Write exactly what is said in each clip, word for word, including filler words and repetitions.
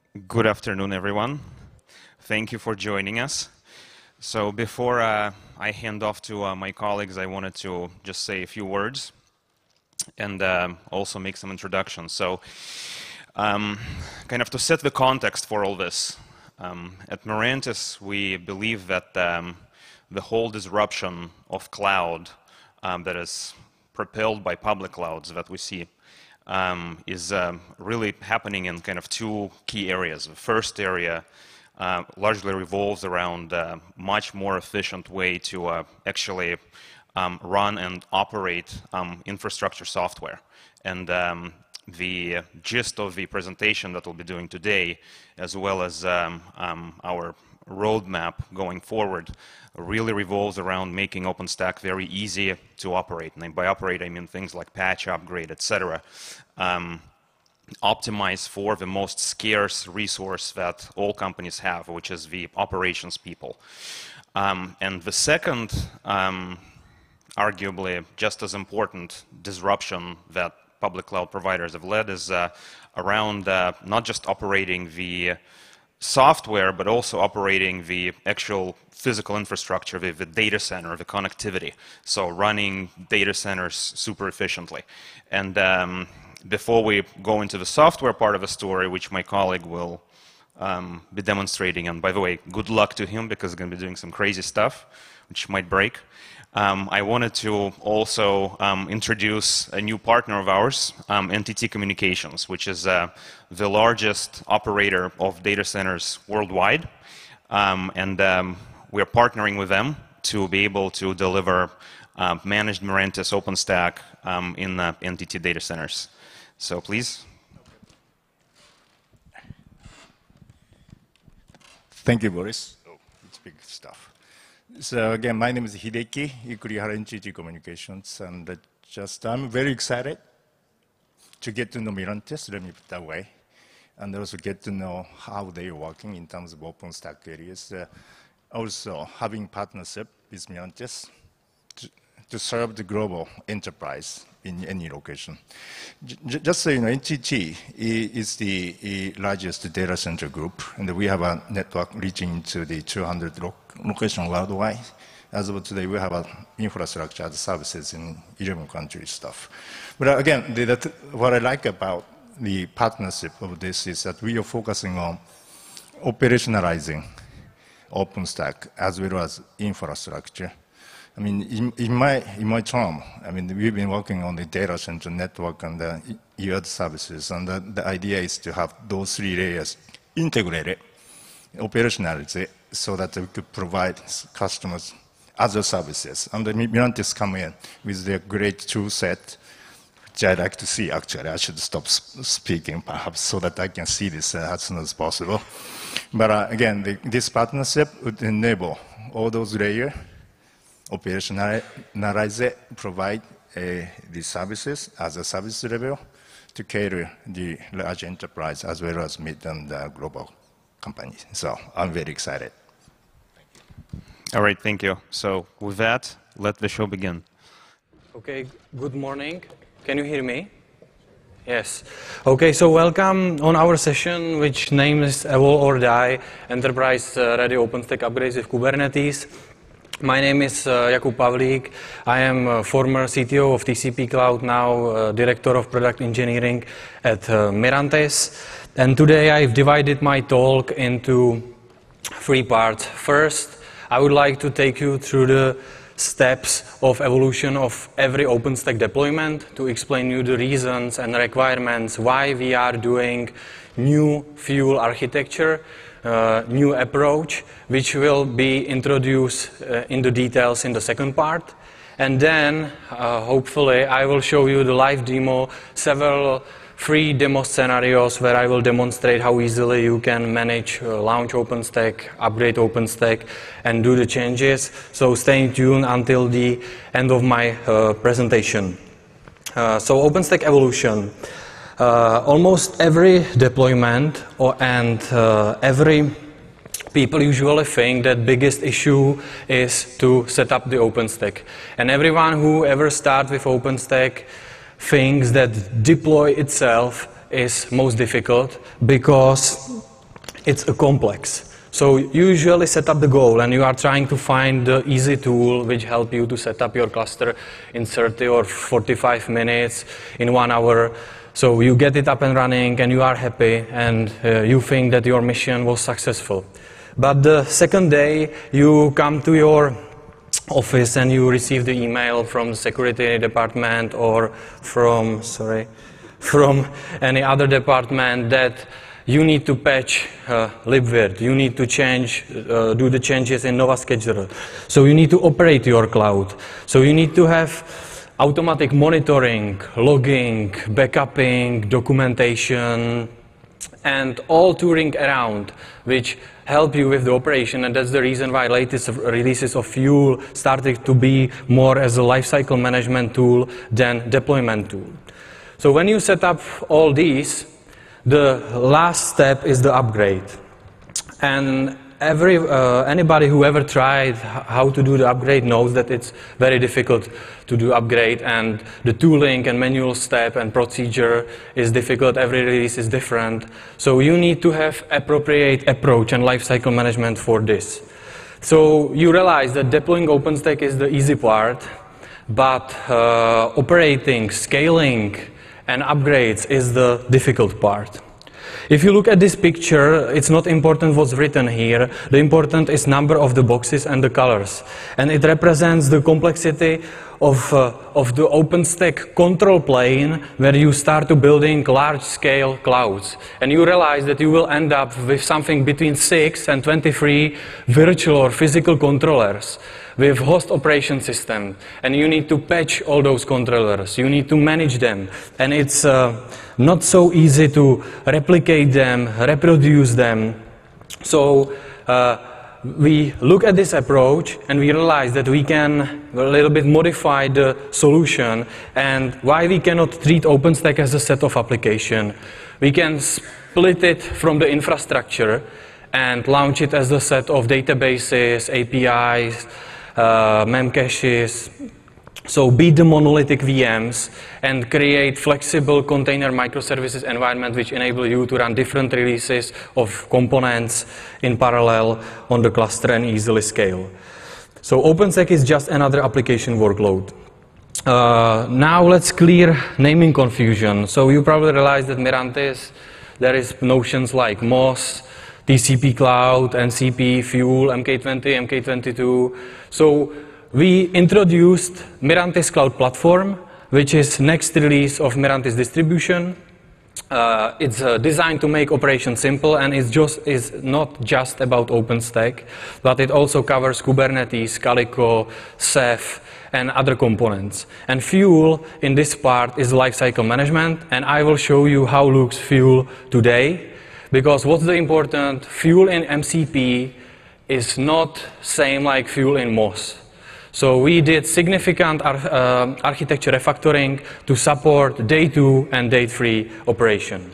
Good afternoon, everyone. Thank you for joining us. So before uh, I hand off to uh, my colleagues, I wanted to just say a few words and um, also make some introductions. So um, kind of to set the context for all this, um, at Mirantis, we believe that um, the whole disruption of cloud um, that is propelled by public clouds that we see Um, is um, really happening in kind of two key areas. The first area uh, largely revolves around a much more efficient way to uh, actually um, run and operate um, infrastructure software. And um, the gist of the presentation that we'll be doing today, as well as um, um, our roadmap going forward, really revolves around making OpenStack very easy to operate. And by operate, I mean things like patch, upgrade, et cetera. Um, optimize for the most scarce resource that all companies have, which is the operations people. Um, and the second, um, arguably just as important disruption that public cloud providers have led is uh, around uh, not just operating the software, but also operating the actual physical infrastructure, the, the data center, the connectivity. So running data centers super efficiently. And um, before we go into the software part of the story, which my colleague will um, be demonstrating, and by the way, good luck to him because he's going to be doing some crazy stuff, which might break. Um, I wanted to also um, introduce a new partner of ours, um, N T T Communications, which is uh, the largest operator of data centers worldwide. Um, and um, we're partnering with them to be able to deliver uh, managed Mirantis OpenStack um, in uh, N T T data centers. So please. Thank you, Boris. Oh, it's big stuff. So again, my name is Hideki Ikurihara, N T T Communications, and uh, just I'm very excited to get to know Mirantis, let me put it that way, and also get to know how they are working in terms of OpenStack areas. Uh, also, having partnership with Mirantis to, to serve the global enterprise in any location. J just so you know, N T T is the largest data center group, and we have a network reaching into the two hundred lo locations worldwide. As of today, we have a infrastructure as services in eleven countries stuff. But again, the, the, what I like about the partnership of this is that we are focusing on operationalizing OpenStack as well as infrastructure. I mean, in, in my in my term, I mean, we've been working on the data center network and the E R services, and the, the idea is to have those three layers integrated, operationalized, so that we could provide customers other services. And the Mirantis come in with their great tool set, which I'd like to see. Actually, I should stop speaking perhaps so that I can see this uh, as soon as possible. But uh, again, the, this partnership would enable all those layers. Operationalize it, provide uh, the services as a service level to cater the large enterprise as well as mid and uh, global companies. So I'm very excited. All right, thank you. So with that, let the show begin. Okay, good morning. Can you hear me? Yes. Okay, so welcome on our session, which name is Evolve or Die, Enterprise uh, Ready OpenStack Upgrades with Kubernetes. My name is uh, Jakub Pavlík. I am a former C T O of T C P Cloud, now uh, Director of Product Engineering at uh, Mirantis. And today I've divided my talk into three parts. First, I would like to take you through the steps of evolution of every OpenStack deployment to explain you the reasons and requirements why we are doing new fuel architecture, uh, new approach, which will be introduced uh, in the details in the second part. And then, uh, hopefully, I will show you the live demo, several free demo scenarios where I will demonstrate how easily you can manage, uh, launch OpenStack, upgrade OpenStack, and do the changes. So stay tuned until the end of my uh, presentation. Uh, so OpenStack evolution. Uh, almost every deployment or, and uh, every people usually think that biggest issue is to set up the OpenStack. And everyone who ever starts with OpenStack thinks that deploy itself is most difficult because it's a complex. So you usually set up the goal and you are trying to find the easy tool which help you to set up your cluster in thirty or forty-five minutes, in one hour. So you get it up and running and you are happy and uh, you think that your mission was successful. But the second day you come to your office and you receive the email from the security department or from, sorry, from any other department that you need to patch uh, libvirt, you need to change, uh, do the changes in Nova Scheduler. So you need to operate your cloud. So you need to have automatic monitoring, logging, backupping, documentation, and all tooling around, which help you with the operation. And that's the reason why latest releases of Fuel started to be more as a lifecycle management tool than deployment tool. So when you set up all these, the last step is the upgrade. And every, uh, anybody who ever tried how to do the upgrade knows that it's very difficult to do upgrade, and the tooling and manual step and procedure is difficult. Every release is different. So you need to have appropriate approach and lifecycle management for this. So you realize that deploying OpenStack is the easy part, but uh, operating, scaling, and upgrades is the difficult part. If you look at this picture, it's not important what's written here. The important is number of the boxes and the colors. And it represents the complexity of, uh, of the OpenStack control plane, where you start to building large-scale clouds. And you realize that you will end up with something between six and twenty-three virtual or physical controllers with host operation system, and you need to patch all those controllers, you need to manage them, and it's uh, not so easy to replicate them, reproduce them. So uh, we look at this approach and we realize that we can a little bit modify the solution, and why we cannot treat OpenStack as a set of application. We can split it from the infrastructure and launch it as a set of databases, A P Is, Uh, memcaches, so be the monolithic V Ms and create flexible container microservices environment which enable you to run different releases of components in parallel on the cluster and easily scale. So OpenStack is just another application workload. Uh, now let's clear naming confusion. So you probably realize that Mirantis, there is notions like M O S, T C P Cloud, N C P, Fuel, M K twenty, M K twenty-two. So we introduced Mirantis Cloud Platform, which is next release of Mirantis distribution. Uh, it's uh, designed to make operations simple, and it's just is not just about OpenStack, but it also covers Kubernetes, Calico, Ceph, and other components. And Fuel in this part is lifecycle management, and I will show you how looks Fuel today. Because what's the important, Fuel in M C P is not same like Fuel in M O S. So we did significant ar uh, architecture refactoring to support day two and day three operation.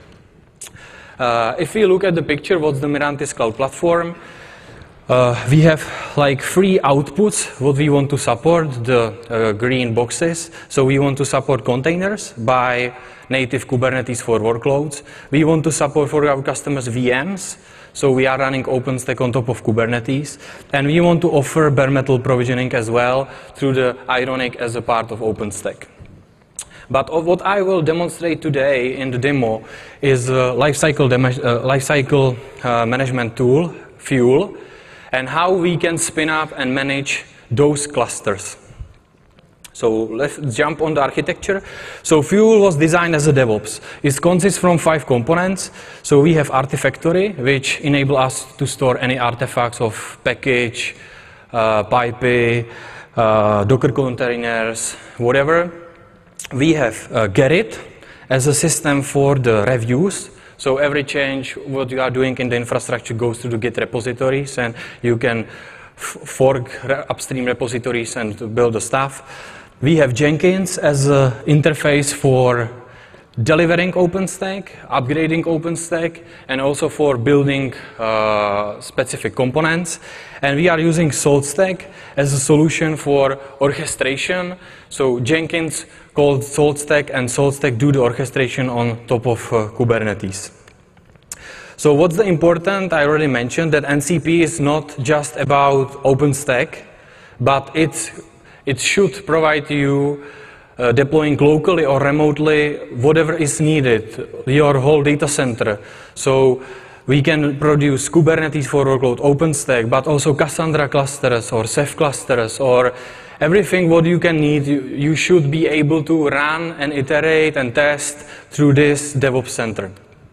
Uh, if we look at the picture, what's the Mirantis Cloud Platform? Uh, we have like three outputs what we want to support, the uh, green boxes. So we want to support containers by native Kubernetes for workloads. We want to support for our customers V Ms. So we are running OpenStack on top of Kubernetes. And we want to offer bare metal provisioning as well through the Ironic as a part of OpenStack. But what I will demonstrate today in the demo is a lifecycle, uh, lifecycle uh, management tool, Fuel, and how we can spin up and manage those clusters. So let's jump on the architecture. So Fuel was designed as a DevOps. It consists from five components. So we have Artifactory, which enable us to store any artifacts of package, uh, pipe, uh, Docker containers, whatever. We have uh, Gerrit as a system for the reviews. So every change what you are doing in the infrastructure goes to the Git repositories, and you can fork upstream repositories and build the stuff. We have Jenkins as an interface for delivering OpenStack, upgrading OpenStack, and also for building uh, specific components. And we are using SaltStack as a solution for orchestration. So Jenkins called SaltStack, and SaltStack do the orchestration on top of uh, Kubernetes. So what's the important? I already mentioned that N C P is not just about OpenStack, but it, it should provide you uh, deploying locally or remotely whatever is needed, your whole data center. So we can produce Kubernetes for workload OpenStack, but also Cassandra clusters or Ceph clusters or everything what you can need, you, you should be able to run and iterate and test through this DevOps center.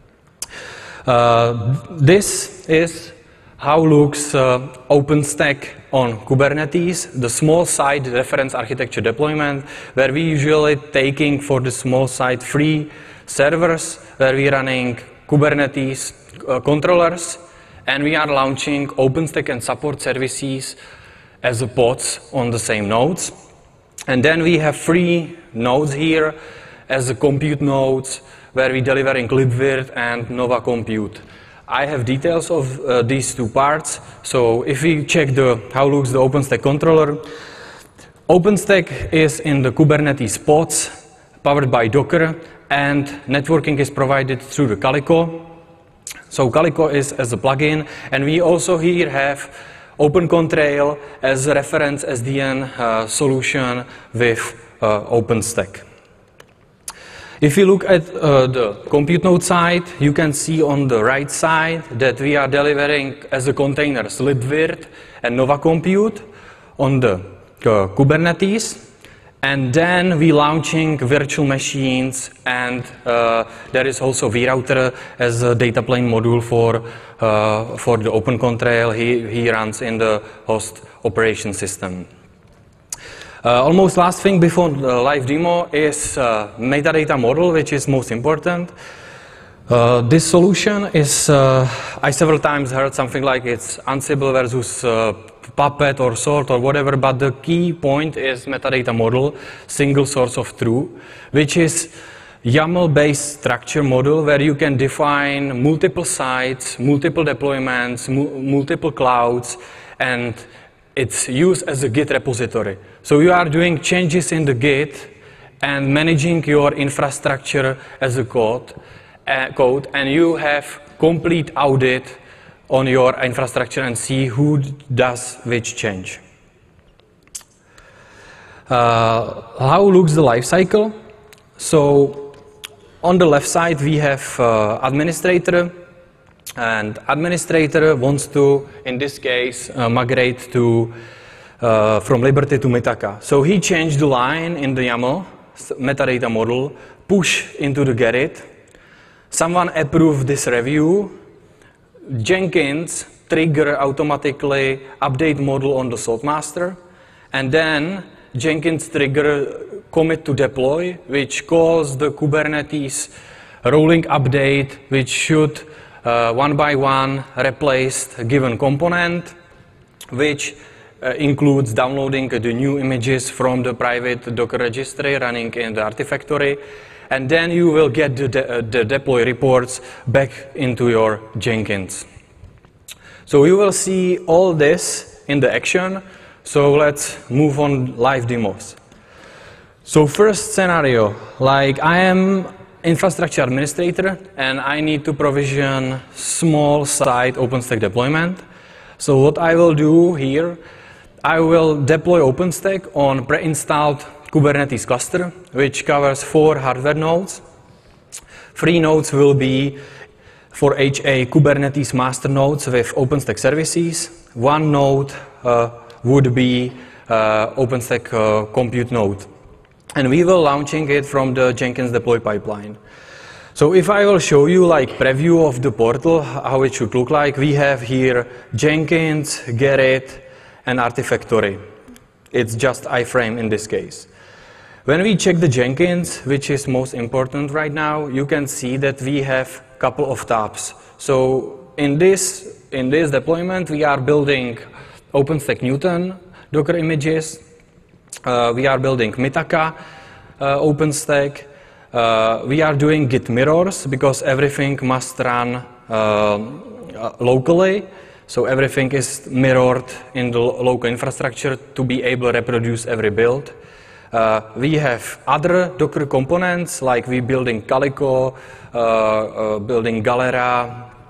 Uh, this is how looks uh, OpenStack on Kubernetes, the small site reference architecture deployment, where we usually taking for the small site free servers, where we running Kubernetes uh, controllers, and we are launching OpenStack and support services as a pods on the same nodes. And then we have three nodes here as a compute nodes, where we delivering libvirt and Nova Compute. I have details of uh, these two parts. So if we check the how looks the OpenStack controller, OpenStack is in the Kubernetes pods, powered by Docker, and networking is provided through the Calico. So Calico is as a plugin, and we also here have OpenContrail as a reference S D N uh, solution with uh, OpenStack. If you look at uh, the compute node side, you can see on the right side that we are delivering as a containers libvirt and Nova Compute on the uh, Kubernetes. And then we launching virtual machines, and uh, there is also vRouter as a data plane module for, uh, for the OpenContrail. He, he runs in the host operation system. Uh, almost last thing before the live demo is uh, metadata model, which is most important. Uh, this solution is, uh, I several times heard something like it's Ansible versus uh, Puppet or Sort or whatever, but the key point is metadata model, single source of truth, which is YAML-based structure model where you can define multiple sites, multiple deployments, mu multiple clouds, and it's used as a Git repository. So you are doing changes in the Git and managing your infrastructure as a code, uh, code and you have complete audit on your infrastructure and see who does which change. Uh, how looks the life cycle? So on the left side we have uh, administrator, and administrator wants to, in this case, uh, migrate to uh, from Liberty to Mitaka. So he changed the line in the YAML metadata model, push into the Gerrit. Someone approved this review. Jenkins trigger automatically update model on the saltmaster, and then Jenkins trigger commit to deploy, which calls the Kubernetes rolling update, which should uh, one by one replace a given component, which uh, includes downloading the new images from the private Docker registry running in the Artifactory. And then you will get the, de uh, the deploy reports back into your Jenkins. So you will see all this in the action. So let's move on live demos. So first scenario, like I am infrastructure administrator and I need to provision small site OpenStack deployment. So what I will do here, I will deploy OpenStack on pre-installed Kubernetes cluster, which covers four hardware nodes. Three nodes will be for H A Kubernetes master nodes with OpenStack services. One node uh, would be uh, OpenStack uh, compute node. And we will launching it from the Jenkins deploy pipeline. So if I will show you like preview of the portal, how it should look like, we have here Jenkins, Gerrit, and Artifactory. It's just iframe in this case. When we check the Jenkins, which is most important right now, you can see that we have a couple of tabs. So in this, in this deployment, we are building OpenStack Newton Docker images. Uh, we are building Mitaka uh, OpenStack. Uh, we are doing Git mirrors because everything must run uh, uh, locally. So everything is mirrored in the local infrastructure to be able to reproduce every build. Uh, we have other Docker components, like we building Calico, uh, uh, building Galera,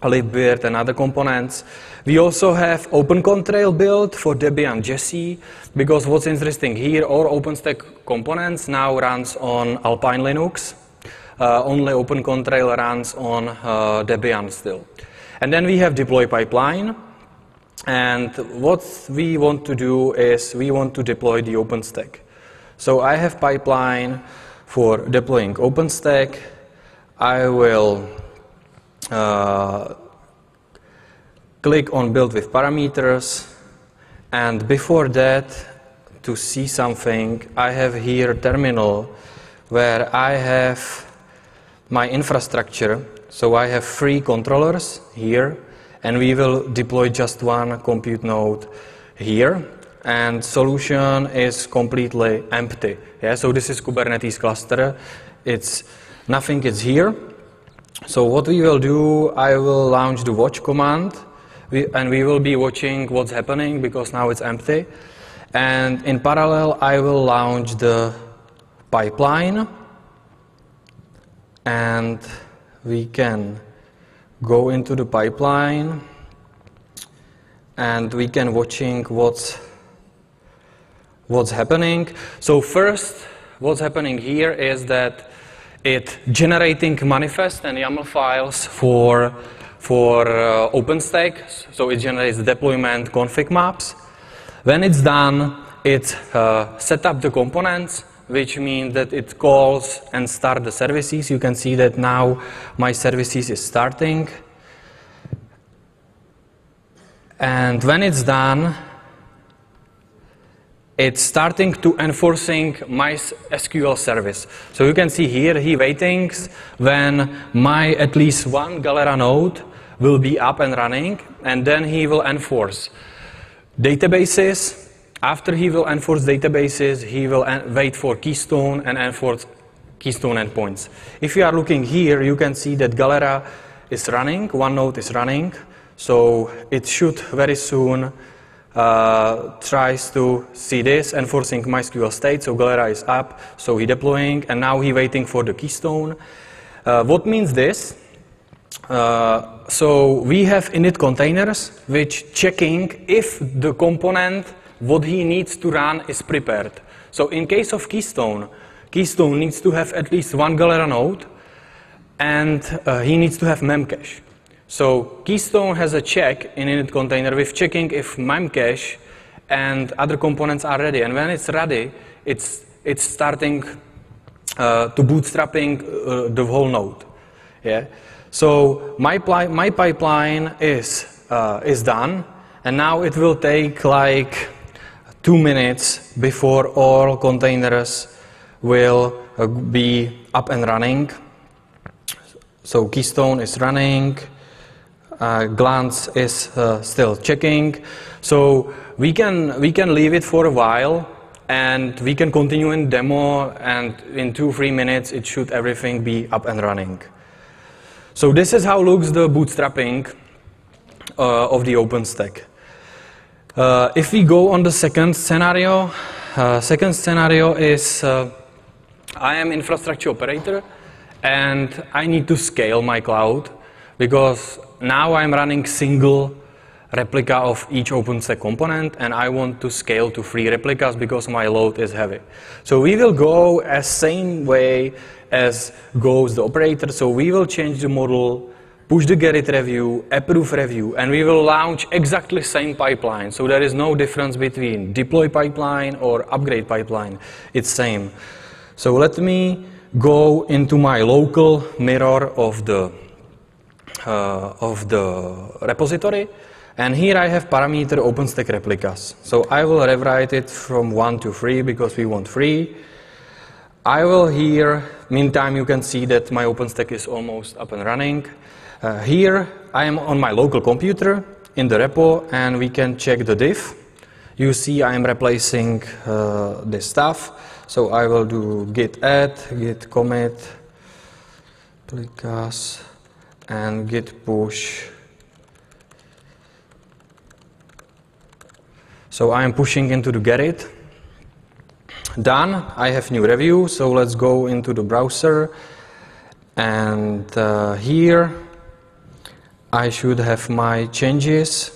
libvirt and other components. We also have OpenContrail built for Debian Jessie, because what's interesting here, all OpenStack components now runs on Alpine Linux. Uh, only OpenContrail runs on uh, Debian still. And then we have deploy pipeline. And what we want to do is we want to deploy the OpenStack. So I have pipeline for deploying OpenStack. I will uh, click on build with parameters. And before that, to see something, I have here terminal where I have my infrastructure. So I have three controllers here, and we will deploy just one compute node here. And solution is completely empty. Yeah, so this is Kubernetes cluster. It's nothing is here. So what we will do, I will launch the watch command, we, and we will be watching what's happening because now it's empty. And in parallel, I will launch the pipeline, and we can go into the pipeline, and we can watching what's what's happening. So first, what's happening here is that it generating manifest and YAML files for for uh, OpenStack. So it generates deployment config maps. When it's done, it uh, set up the components, which means that it calls and start the services. You can see that now my services is starting. And when it's done, it's starting to enforcing my S Q L service. So you can see here, he waiting when my at least one Galera node will be up and running, and then he will enforce databases. After he will enforce databases, he will wait for Keystone and enforce Keystone endpoints. If you are looking here, you can see that Galera is running, one node is running, so it should very soon uh, tries to see this, enforcing MySQL state, so Galera is up, so he deploying, and now he waiting for the Keystone. Uh, what means this? Uh, so we have init containers which checking if the component what he needs to run is prepared. So in case of Keystone, Keystone needs to have at least one Galera node, and uh, he needs to have memcache. So Keystone has a check in init container with checking if memcache and other components are ready. And when it's ready, it's, it's starting uh, to bootstrapping uh, the whole node. Yeah. So my, my pipeline is, uh, is done, and now it will take like two minutes before all containers will uh, be up and running. So Keystone is running, uh, Glance is uh, still checking. So we can, we can leave it for a while, and we can continue in demo, and in two, three minutes it should everything be up and running. So this is how looks the bootstrapping uh, of the OpenStack. Uh, if we go on the second scenario, uh, second scenario is uh, I am infrastructure operator, and I need to scale my cloud because now I'm running single replica of each OpenStack component, and I want to scale to three replicas because my load is heavy. So we will go as same way as goes the operator. So we will change the model, push the get it review, approve review, and we will launch exactly same pipeline. So there is no difference between deploy pipeline or upgrade pipeline. It's same. So let me go into my local mirror of the uh, of the repository, and here I have parameter OpenStack replicas. So I will rewrite it from one to three because we want three. I will here, meantime you can see that my OpenStack is almost up and running. Uh, here I am on my local computer in the repo, and we can check the diff. You see I am replacing uh, this stuff. So I will do git add, git commit, replicas, and git push. So I am pushing into the get it. Done. I have new review. So let's go into the browser, and uh, here I should have my changes.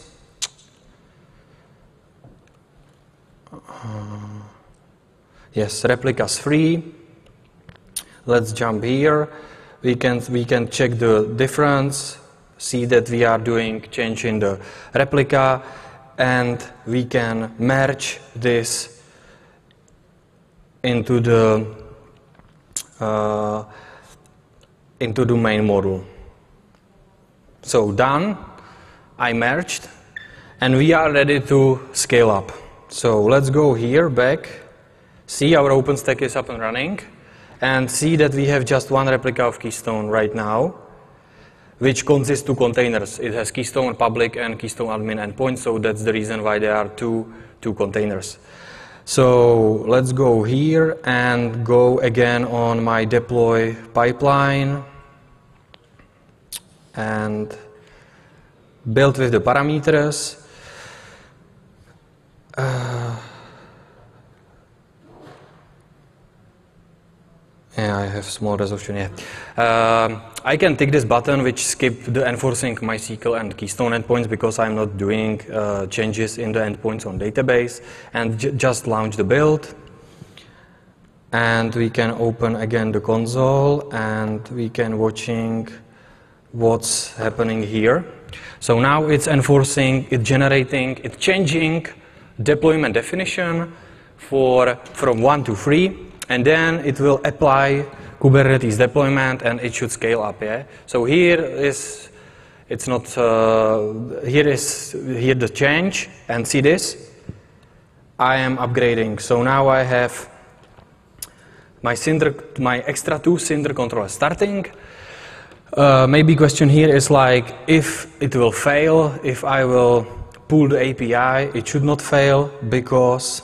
Uh, yes, replicas free. Let's jump here. We can, we can check the difference, see that we are doing change in the replica, and we can merge this into the uh, into the main model. So done, I merged, and we are ready to scale up. So let's go here back, see our OpenStack is up and running, and see that we have just one replica of Keystone right now, which consists two containers. It has Keystone public and Keystone admin endpoints, so that's the reason why there are two, two containers. So let's go here and go again on my deploy pipeline and build with the parameters. Uh, Yeah, I have small resolution, yeah. Uh, I can tick this button which skip the enforcing MySQL and Keystone endpoints because I'm not doing uh, changes in the endpoints on database, and j just launch the build. And we can open again the console and we can watching what's happening here. So now it's enforcing, it's generating, it's changing deployment definition for from one to three. And then it will apply Kubernetes deployment, and it should scale up. Yeah. So here is, it's not. Uh, here is here the change, and see this. I am upgrading. So now I have my Cinder, my extra two Cinder controllers starting. Uh, maybe question here is like if it will fail, if I will pull the A P I, it should not fail because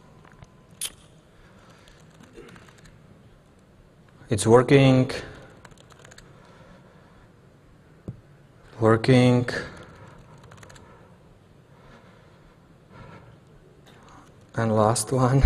it's working, working, and last one.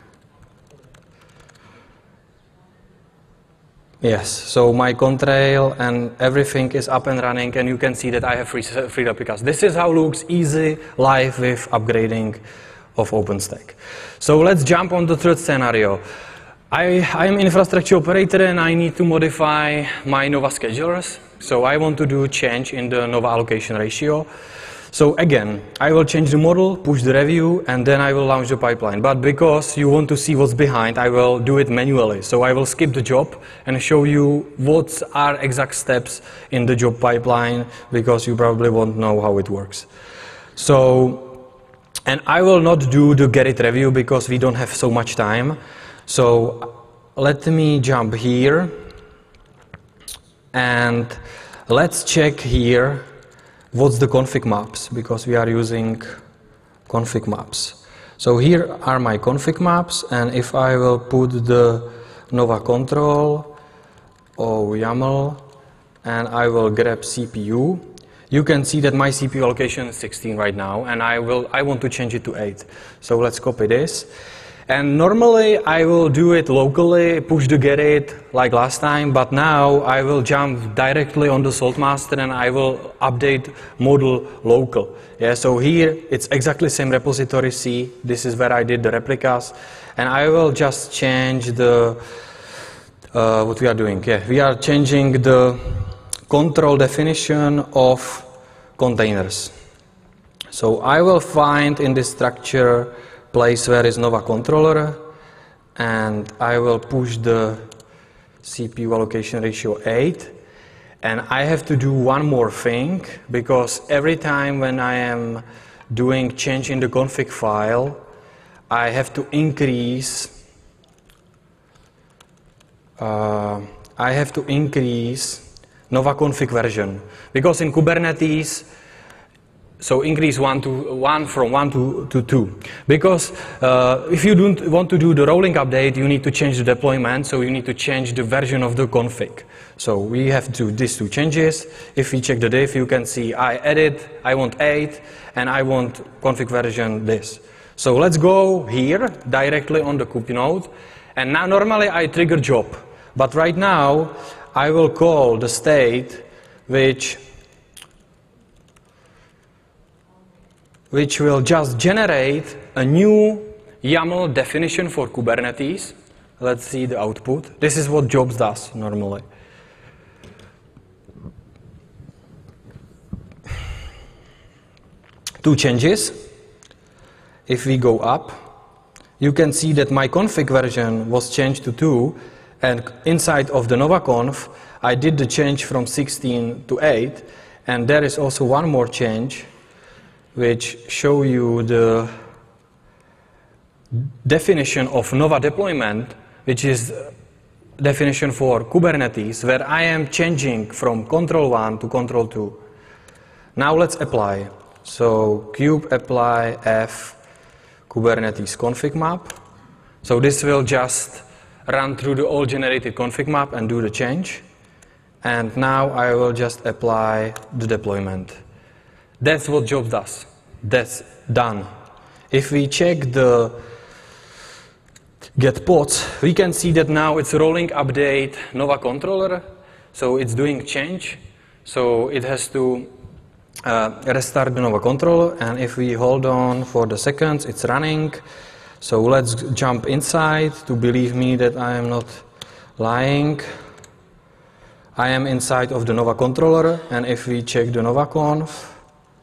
Yes, so my Contrail and everything is up and running, and you can see that I have free, free replicas. This is how it looks easy live with upgrading of OpenStack. So let's jump on the third scenario. I, I'm an infrastructure operator and I need to modify my Nova schedulers. So I want to do change in the Nova allocation ratio. So again, I will change the model, push the review, and then I will launch the pipeline. But because you want to see what's behind, I will do it manually. So I will skip the job and show you what are exact steps in the job pipeline, because you probably won't know how it works. So, and I will not do the get it review because we don't have so much time. So let me jump here and let's check here what's the config maps, because we are using config maps. So here are my config maps, and if I will put the Nova control or YAML and I will grab C P U, you can see that my C P U allocation is sixteen right now, and I will I want to change it to eight. So let's copy this. And normally I will do it locally, push the get it like last time, but now I will jump directly on the Saltmaster and I will update model local. Yeah, so here it's exactly same repository C. This is where I did the replicas, and I will just change the uh, what we are doing. Yeah, we are changing the control definition of containers. So I will find in this structure place where is Nova controller, and I will push the C P U allocation ratio eight. And I have to do one more thing, because every time when I am doing change in the config file, I have to increase uh, I have to increase Nova config version, because in Kubernetes, so increase one to one from one to, to two. Because uh, if you don't want to do the rolling update, you need to change the deployment, so you need to change the version of the config. So we have to do these two changes. If we check the diff, you can see I edit, I want eight, and I want config version this. So let's go here directly on the kube node. And now normally I trigger job, but right now I will call the state which which will just generate a new YAML definition for Kubernetes. Let's see the output. This is what jobs does normally. Two changes. If we go up, you can see that my config version was changed to two, and inside of the NovaConf, I did the change from sixteen to eight, and there is also one more change, which show you the definition of Nova deployment, which is definition for Kubernetes, where I am changing from control one to control two. Now let's apply. So kube apply f Kubernetes config map. So this will just run through the all generated config map and do the change. And now I will just apply the deployment. That's what jobs does. That's done. If we check the get pods, we can see that now it's rolling update Nova controller. So it's doing change. So it has to uh, restart the Nova controller. And if we hold on for the seconds, it's running. So let's jump inside to believe me that I am not lying. I am inside of the Nova controller, and if we check the NovaConf,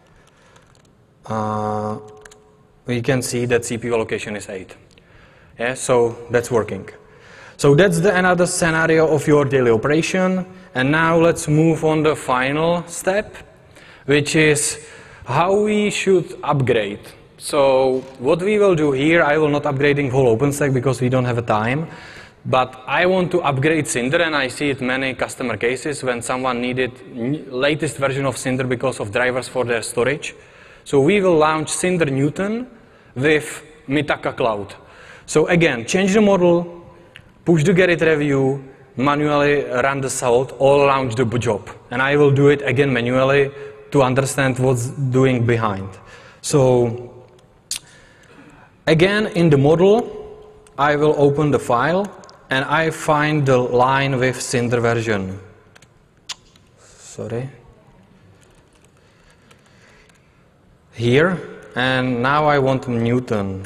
uh, we can see that C P U allocation is eight. Yeah, so that's working. So that's the another scenario of your daily operation. And now let's move on the final step, which is how we should upgrade. So what we will do here, I will not upgrading whole OpenStack because we don't have a time. But I want to upgrade Cinder, and I see it many customer cases when someone needed latest version of Cinder because of drivers for their storage. So we will launch Cinder Newton with Mitaka Cloud. So again, change the model, push the Gerrit review, manually run the salt, or launch the job. And I will do it again manually to understand what's doing behind. So again, in the model, I will open the file, and I find the line with Cinder version. Sorry. Here, and now I want Newton.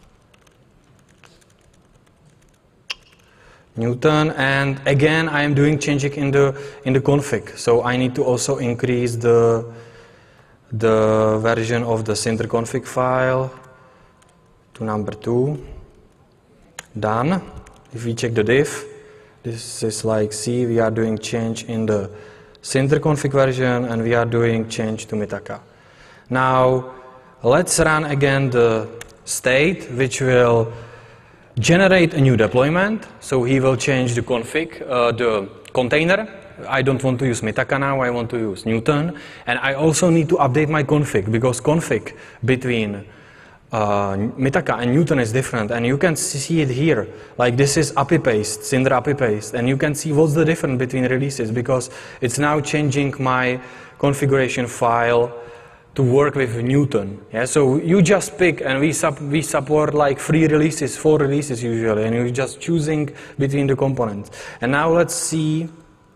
Newton, and again I am doing changing in the in the config. So I need to also increase the the version of the Cinder config file to number two. Done. If we check the diff, this is like, see, we are doing change in the Cinder config version, and we are doing change to Mitaka. Now, let's run again the state, which will generate a new deployment. So he will change the config, uh, the container. I don't want to use Mitaka now, I want to use Newton. And I also need to update my config, because config between Uh, Mitaka and Newton is different, and you can see it here. Like this is A P I paste, Cinder A P I paste, and you can see what's the difference between releases, because it's now changing my configuration file to work with Newton. Yeah, so you just pick, and we sub we support like three releases, four releases usually, and you're just choosing between the components. And now let's see.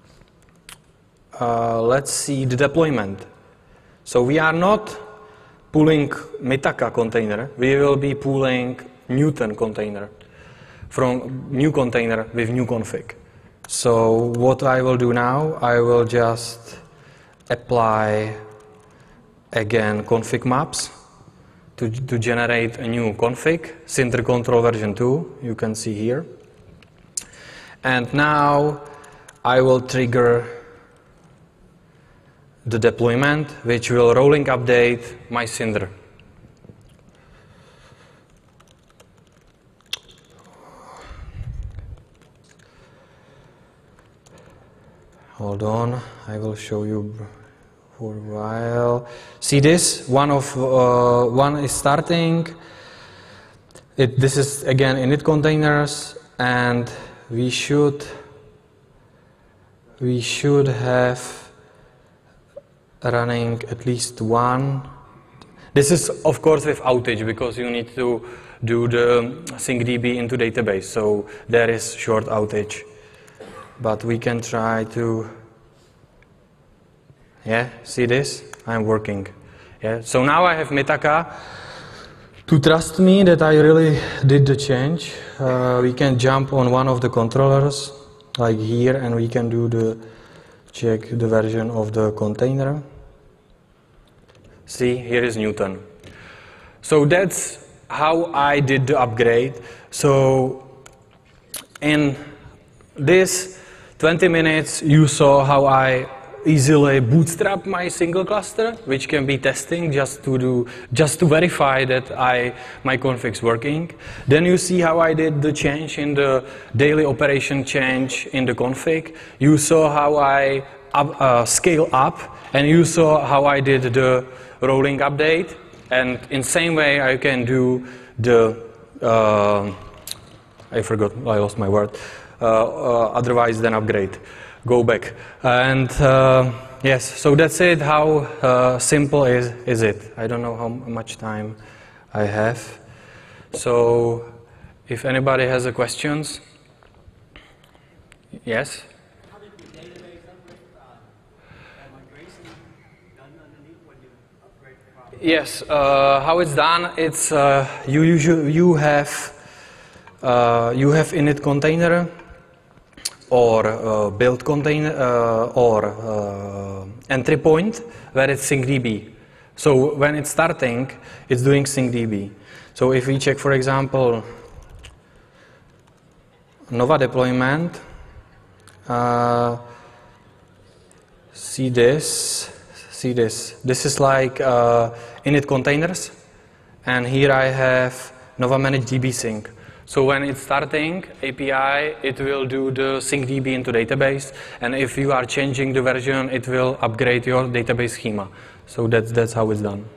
Uh, let's see the deployment. So we are not pulling Mitaka container, we will be pulling Newton container from new container with new config. So what I will do now, I will just apply again config maps to, to generate a new config, Cinder control version two, you can see here. And now I will trigger the deployment, which will rolling update my Cinder. Hold on, I will show you for a while. See this? One of uh, one is starting. It, this is again init containers, and we should we should have running at least one. This is of course with outage, because you need to do the syncdb into database, so there is short outage. But we can try to, yeah, see this? I'm working. Yeah. So now I have Mitaka to trust me that I really did the change. Uh, we can jump on one of the controllers, like here, and we can do the check the version of the container. See, here is Newton. So that's how I did the upgrade. So in this twenty minutes, you saw how I easily bootstrap my single cluster, which can be testing just to do, just to verify that I my config's working. Then you see how I did the change in the daily operation change in the config. You saw how I up, uh, scale up, and you saw how I did the rolling update. And in same way, I can do the uh, I forgot, I lost my word. Uh, uh, otherwise, then upgrade. Go back. And uh, yes, so that's it. How uh, simple is, is it? I don't know how much time I have. So if anybody has a questions, yes? How did the database upgrade uh, migration done underneath when you upgrade the product? Yes, uh, how it's done, it's uh, you, usually, you have uh, you have init container or uh, build container uh, or uh, entry point where it's syncdb. So when it's starting, it's doing syncdb. So if we check, for example, Nova deployment, uh, see this, see this. This is like uh, init containers, and here I have Nova manage dbsync. So when it's starting A P I, it will do the syncdb into database, and if you are changing the version, it will upgrade your database schema. So that's that's how it's done.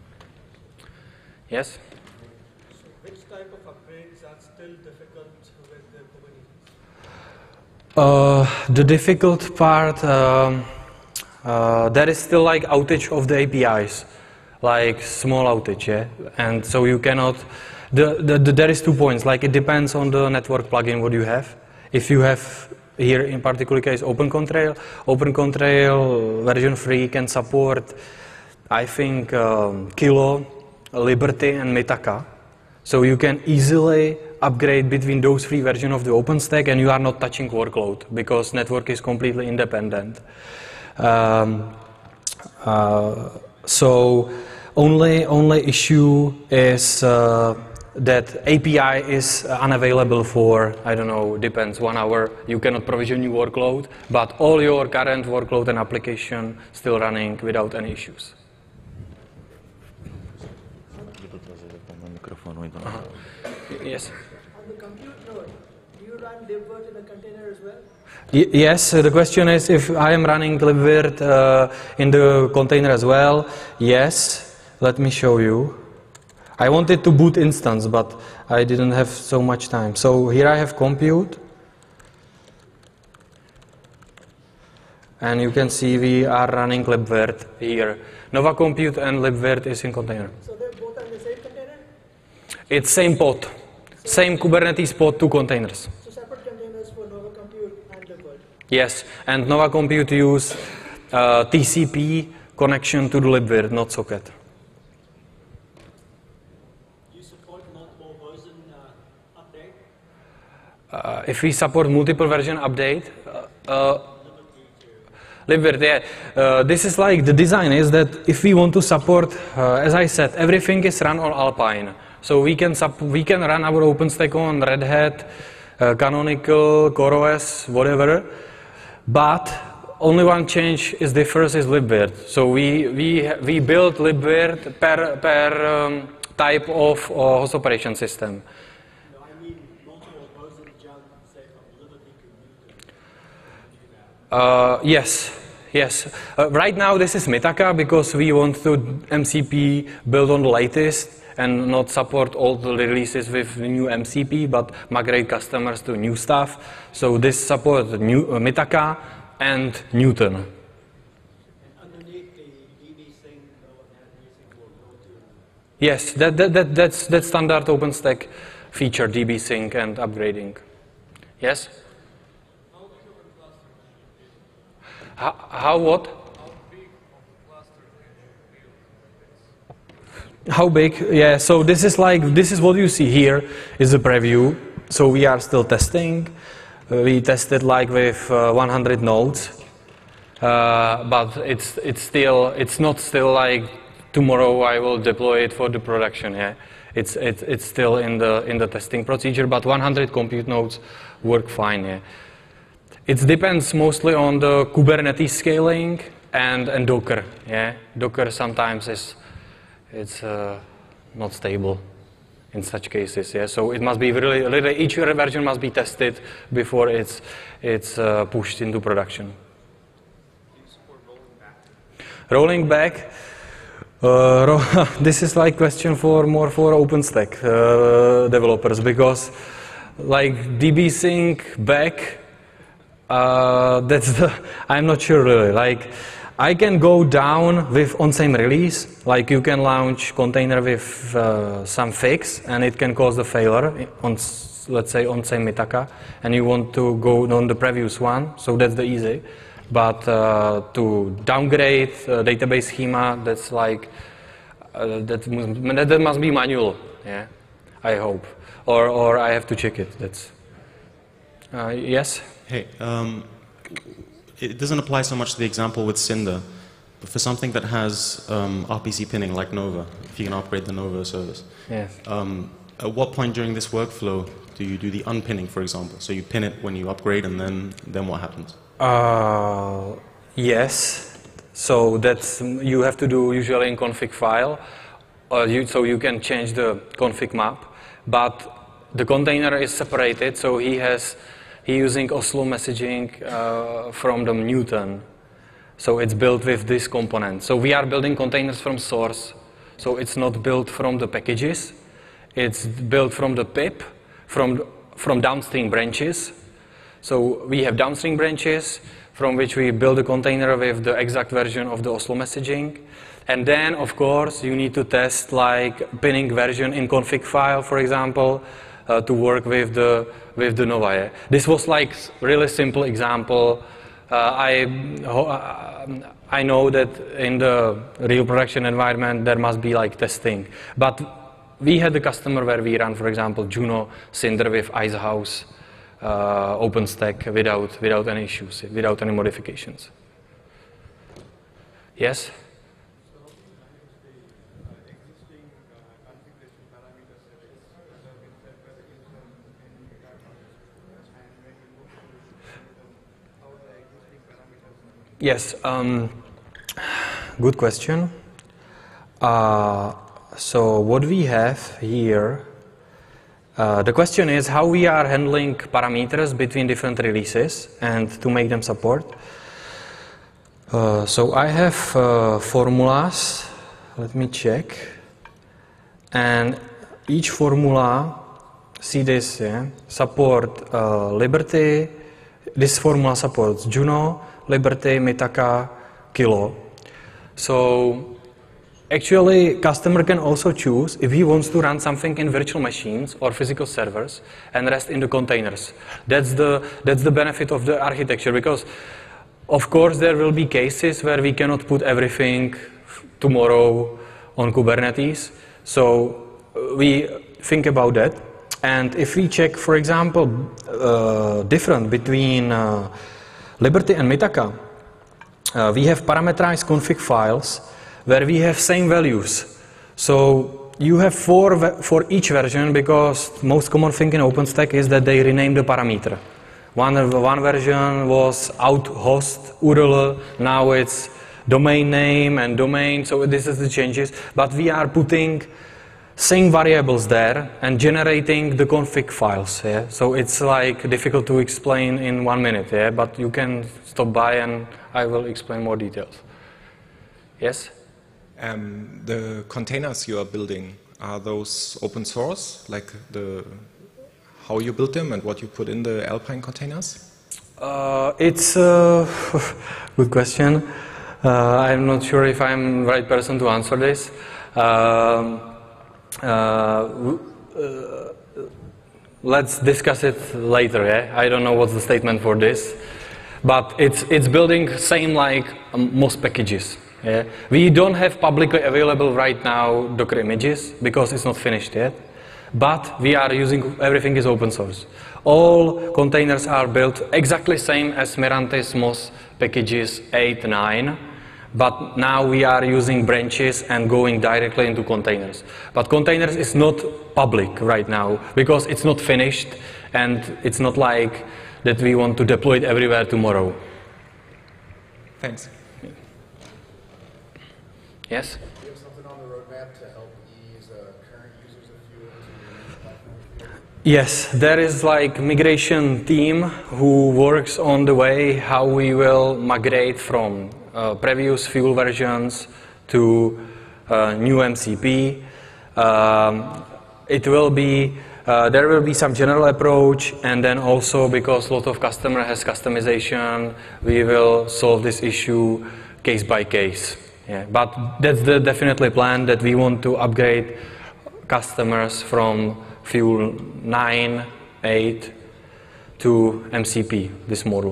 Yes? So which type of upgrades are still difficult with the Kubernetes? Uh, the difficult part, um, uh, there is still like outage of the A P Is, like small outage, yeah? And so you cannot. The, the, the, there is two points, like it depends on the network plugin what you have. If you have here in particular case OpenContrail, OpenContrail version three can support, I think, um, Kilo, Liberty and Mitaka. So you can easily upgrade between those three versions of the OpenStack, and you are not touching workload because network is completely independent. Um, uh, so only, only issue is uh, that A P I is unavailable for, I don't know, depends, one hour. You cannot provision new workload, but all your current workload and application still running without any issues. Uh-huh. Yes? On the compute node, do you run libvirt in a container as well? Y yes, uh, the question is if I am running libvirt uh, in the container as well. Yes, let me show you. I wanted to boot instance, but I didn't have so much time. So here I have compute. And you can see we are running libvirt here. Nova Compute and libvirt is in container. So they're both on the same container? It's same pod. Same Kubernetes pod, two containers. So separate containers for Nova Compute and libvirt? Yes, and Nova Compute use uh, T C P connection to the libvirt, not socket. Uh, if we support multiple version update, uh, uh, libvirt, yeah. Uh, this is like the design is that if we want to support, uh, as I said, everything is run on Alpine. So we can sup we can run our OpenStack on Red Hat, uh, Canonical, CoreOS, whatever. But only one change is differs is libvirt. So we we we build libvirt per per um, type of uh, host operation system. Uh, yes, yes. Uh, right now this is Mitaka because we want to M C P build on the latest and not support all the releases with new M C P, but migrate customers to new stuff. So this supports new uh, Mitaka and Newton. And underneath the dbsync, will go to... Yes, that, that, that, that's, that's standard OpenStack feature, dbsync and upgrading. Yes? How, how what? How big? Yeah, so this is like, this is what you see here is the preview. So we are still testing. Uh, we tested like with uh, one hundred nodes, uh, but it's, it's still, it's not still like tomorrow I will deploy it for the production, yeah. It's, it's, it's still in the, in the testing procedure, but one hundred compute nodes work fine, yeah. It depends mostly on the Kubernetes scaling and, and Docker, yeah. Docker sometimes is, it's uh, not stable in such cases, yeah. So it must be really, really each version must be tested before it's, it's uh, pushed into production. Do you support rolling back? Rolling back, uh, this is like question for more for OpenStack uh, developers, because like dbsync back, uh, that's the, I'm not sure really. Like I can go down with on same release, like you can launch container with uh, some fix and it can cause a failure on, let's say, on same Mitaka, and you want to go on the previous one, so that's the easy. But uh, to downgrade uh, database schema, that's like, uh, that, that must be manual, yeah, I hope. Or, or I have to check it, that's, uh, yes? Hey, um, it doesn't apply so much to the example with Cinder, but for something that has um, R P C pinning like Nova, if you can upgrade the Nova service, Yes. um, at what point during this workflow do you do the unpinning, for example? So you pin it when you upgrade, and then, then what happens? Uh, yes. So that's, you have to do usually in config file, uh, you, so you can change the config map, but the container is separated, so he has, he using Oslo messaging uh, from the Newton. So it's built with this component. So we are building containers from source, so it's not built from the packages, it's built from the pip, from, from downstream branches. So we have downstream branches from which we build a container with the exact version of the Oslo messaging. And then, of course, you need to test like pinning version in config file, for example, uh, to work with the, with the Nova. Yeah? This was like really simple example. Uh, I, I know that in the real production environment there must be like testing. But we had a customer where we run, for example, Juno, Cinder with Icehouse. Uh, OpenStack without, without any issues, without any modifications. Yes? Yes, um, good question. Uh, so what we have here, Uh, the question is how we are handling parameters between different releases and to make them support. Uh, so I have uh, formulas, let me check, and each formula, see this, yeah, support uh, Liberty, this formula supports Juno, Liberty, Mitaka, Kilo. So actually, customer can also choose if he wants to run something in virtual machines or physical servers and rest in the containers. That's the, that's the benefit of the architecture, because of course there will be cases where we cannot put everything tomorrow on Kubernetes. So we think about that. And if we check, for example, uh, different between uh, Liberty and Mitaka, uh, we have parameterized config files where we have same values. So you have four for each version, because most common thing in OpenStack is that they rename the parameter. One, one version was out host U R L, now it's domain name and domain, so this is the changes. But we are putting same variables there and generating the config files. Yeah? So it's like difficult to explain in one minute, yeah? But you can stop by and I will explain more details. Yes? Um, the containers you are building, are those open source, like the how you build them and what you put in the Alpine containers? Uh, it's a good question. Uh, I'm not sure if I'm the right person to answer this. Um, uh, uh, let's discuss it later. Yeah? I don't know what's the statement for this, but it's it's building same like um, most packages. Yeah. We don't have publicly available right now Docker images because it's not finished yet, but we are using, everything is open source. All containers are built exactly same as Mirantis M O S packages eight, nine, but now we are using branches and going directly into containers. But containers is not public right now because it's not finished and it's not like that we want to deploy it everywhere tomorrow. Thanks. Yes? Do you have something on the roadmap to help ease uh, current users of Fuel to the new platform? Yes, there is like migration team who works on the way how we will migrate from uh, previous Fuel versions to uh, new M C P. Um, it will be, uh, there will be some general approach, and then also because a lot of customer has customization, we will solve this issue case by case. Yeah, but that's the definitely plan that we want to upgrade customers from Fuel nine, eight to M C P, this model.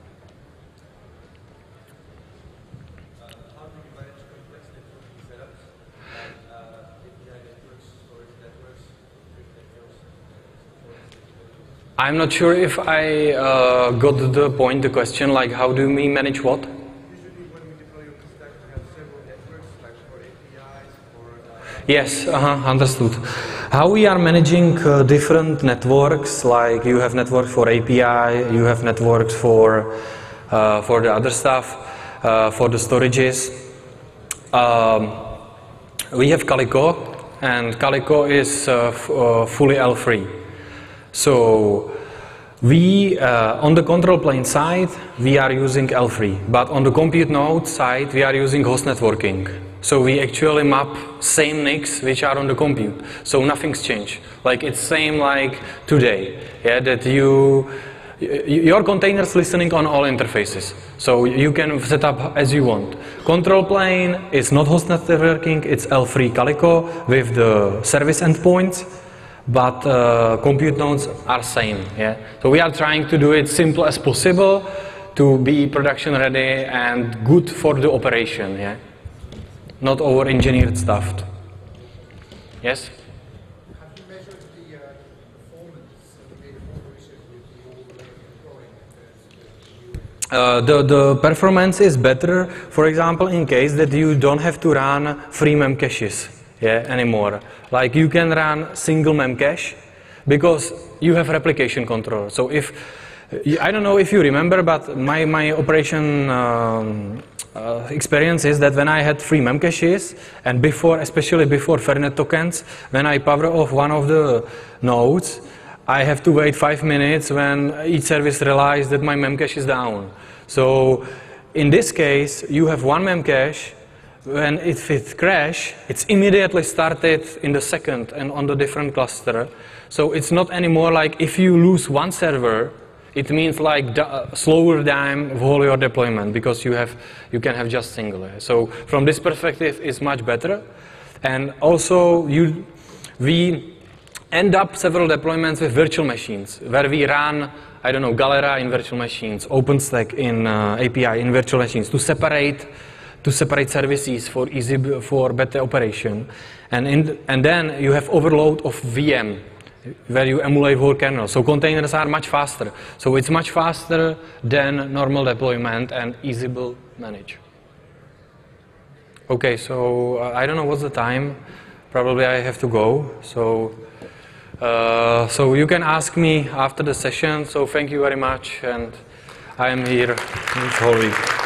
I'm not sure if I uh, got the point, the question, like how do we manage what? Usually when we deploy your stack, we have several networks, like for A P Is, for... Uh, Yes, uh-huh, understood. How we are managing uh, different networks, like you have network for A P I, you have networks for, uh, for the other stuff, uh, for the storages. Um, we have Calico, and Calico is uh, f uh, fully L three. So we, uh, on the control plane side, we are using L three, but on the compute node side, we are using host networking. So we actually map same N I Cs which are on the compute. So nothing's changed. Like it's same like today. Yeah, that you, your containers listening on all interfaces. So you can set up as you want. Control plane is not host networking, it's L three Calico with the service endpoints. But uh, compute nodes are same. Yeah? So we are trying to do it simple as possible to be production ready and good for the operation. Yeah? Not over-engineered stuff. Yes? Have you measured the uh, performance of the data operations with the old deploying? Uh, the, the performance is better, for example, in case that you don't have to run free mem caches. Yeah, anymore. Like you can run single memcache because you have replication control. So if, I don't know if you remember, but my, my operation um, uh, experience is that when I had three memcaches and before, especially before Fernet tokens, when I power off one of the nodes, I have to wait five minutes when each service realizes that my memcache is down. So in this case, you have one memcache. When if it crash, it's immediately started in the second and on the different cluster. So it's not anymore like if you lose one server, it means like uh, slower time of all your deployment because you have you can have just single. So from this perspective, it's much better. And also you we end up several deployments with virtual machines where we run, I don't know, Galera in virtual machines, OpenStack in uh, A P I in virtual machines to separate. to separate services for easy, for better operation. And, in, and then you have overload of V M, where you emulate whole kernel. So containers are much faster. So it's much faster than normal deployment and easy to manage. Okay, so uh, I don't know what's the time. Probably I have to go. So, uh, so you can ask me after the session. So thank you very much. And I am here this whole week.